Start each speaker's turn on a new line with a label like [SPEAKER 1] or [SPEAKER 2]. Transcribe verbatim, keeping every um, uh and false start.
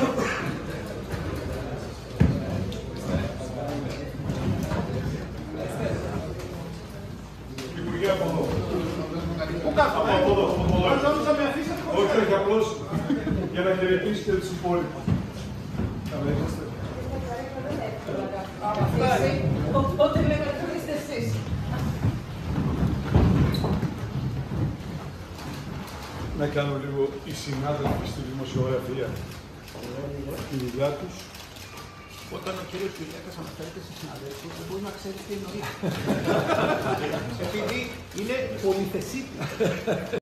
[SPEAKER 1] Υπουργέ από εδώ.
[SPEAKER 2] Πού κάτω,
[SPEAKER 1] Από εδώ, από εδώ.
[SPEAKER 2] αν νόμιζα με αφήσατε χωρίς.
[SPEAKER 1] Όχι, όχι, απλώς για να χαιρετήσετε τους υπόλοιπους. Καλά είσαστε.
[SPEAKER 3] Οπότε λέμε ότι είστε εσείς.
[SPEAKER 1] Να κάνω λίγο οι συνάδελφοι στη δημοσιογραφία τη δουλειά τους.
[SPEAKER 2] Όταν ο κύριος Κυριακάς αναφέρεται σε συναδέλφους, δεν μπορεί να ξέρει τι εννοεί. Επειδή είναι πολυθεσίτης.